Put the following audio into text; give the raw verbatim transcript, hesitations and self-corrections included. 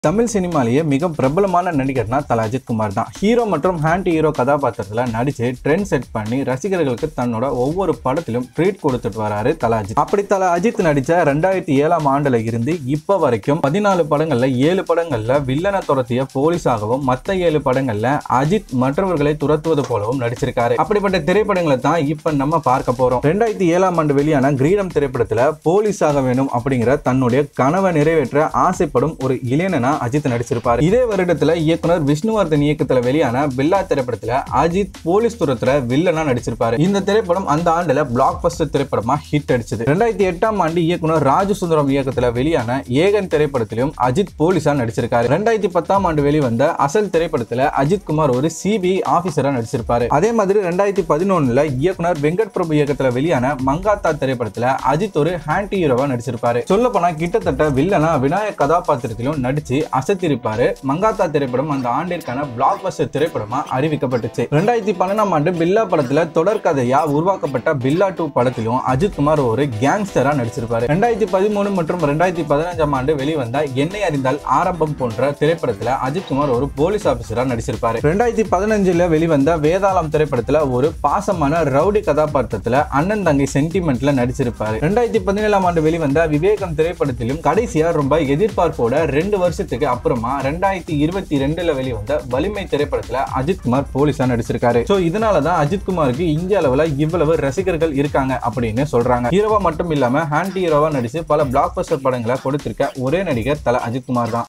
தமிழ் சினிமாலேயே மிக பிரபலமான நடிகர்னா தல அஜித் குமார் தான். ஹீரோ மற்றும் ஆன்டி ஹீரோ கதாபாத்திரத்துல நடிச்சு ட்ரெண்ட் செட் பண்ணி ரசிகர்களுக்கு தன்னோட ஒவ்வொரு படத்திலும் ட்ரீட் கொடுத்துட்டு வராரு தல அஜித். அப்படி தல அஜித் நடிச்ச ரெண்டாயிரத்தி ஏழாம் ஆண்டுல இருந்து இப்ப வரைக்கும் பதினாலு படங்கள்ல ஏழு படங்கள்ல வில்லனை துரத்திய போலீஸாகவும் மத்த ஏழு படங்கள்ல அஜித் மற்றவர்களை துரத்துவது போலவும் நடிச்சிருக்காரு. அப்படிப்பட்ட திரைப்படங்களை தான் இப்ப நம்ம பார்க்க போறோம். ரெண்டாயிரத்தி ஏழாம் ஆண்டு வெளியான கிரீடம் திரைப்படத்துல போலீஸாக வேணும் அப்படிங்கிற தன்னுடைய கனவை நிறைவேற்ற ஆசைப்படும் ஒரு இளைஞனா அஜித் நடிச்சிருப்பாரு. இதே வருடத்துல இயக்குனர் விஷ்ணுவர்தன் இயக்கத்துல வெளியான பில்லா திரைப்படத்துல அஜித் போலீஸ் துரத்துல வில்லனா நடிச்சிருப்பாரு. இந்த திரைப்படம் அந்த ஆண்டுல பிளாக் பஸ்டர் திரைப்படமா ஹிட் அடிச்சது. ரெண்டாயிரத்தி எட்டாம் ஆண்டு இயக்குனர் ராஜு சுந்தரம் இயக்கத்துல வெளியான ஏகன் திரைப்படத்திலும் அஜித் போலீஸா நடிச்சிருக்காரு. ரெண்டாயிரத்தி பத்தாம் ஆண்டு வெளிவந்த அசல் திரைப்படத்துல அஜித் குமார் ஒரு சிபிஐ ஆபீசரா நடிச்சிருப்பாரு. அதே மாதிரி ரெண்டாயிரத்தி பதினொன்னுல இயக்குனர் வெங்கட் பிரபு இயக்கத்துல வெளியான மங்காத்தா திரைப்படத்துல அஜித் ஒரு ஆன்டி ஹீரோவா நடிச்சிருப்பாரு. சொல்ல போனா கிட்டத்தட்ட வில்லனா விநாயக் கதாபாத்திரத்திலும் நடிச்சு அசத்திருப்பாரு. மங்காத்தா திரைப்படம் அந்த ஆண்டிற்கான பிளாக் பஸ்டர் திரைப்படமா அறிவிக்கப்பட்டுச்சு. ரெண்டாயிரத்தி பன்னெண்டாம் ஆண்டு பில்லா படத்துல தொடர்கதையா உருவாக்கப்பட்ட பில்லா டூ படத்திலும் அஜித் குமார் ஒரு கேங்ஸ்டரா நடிச்சிருப்பாரு. ரெண்டாயிரத்தி பதிமூணு மற்றும் ரெண்டாயிரத்தி பதினஞ்சாம் ஆண்டு வெளிவந்த என்னை அறிந்தால் ஆரம்பம் போன்ற திரைப்படத்துல அஜித் குமார் ஒரு போலீஸ் ஆபீசரா நடிச்சிருப்பாரு. ரெண்டாயிரத்தி பதினஞ்சுல வெளிவந்த வேதாளம் திரைப்படத்துல ஒரு பாசமான ரவுடி கதாபாத்திரத்துல அண்ணன் தங்கை சென்டிமெண்ட்ல நடிச்சிருப்பாரு. ரெண்டாயிரத்தி பதினேழாம் ஆண்டு வெளிவந்த விவேகம் திரைப்படத்திலும் கடைசியா ரொம்ப எதிர்பார்ப்போட ரெண்டு வருஷத்துக்கு அப்புறமா ரெண்டாயிரத்தி இருபத்தி ரெண்டுல வெளிவந்த வலிமை திரைப்படத்துல அஜித் குமார் போலீஸா நடிச்சிருக்காரு. சோ இதனாலதான் அஜித் குமாருக்கு இந்திய அளவுல இவ்வளவு ரசிகர்கள் இருக்காங்க அப்படின்னு சொல்றாங்க. ஹீரோவா மட்டும் இல்லாம ஆன்டி ஹீரோவா நடிச்சு பல பிளாக் பஸ்டர் படங்களை கொடுத்திருக்க ஒரே நடிகர் தல அஜித் குமார் தான்.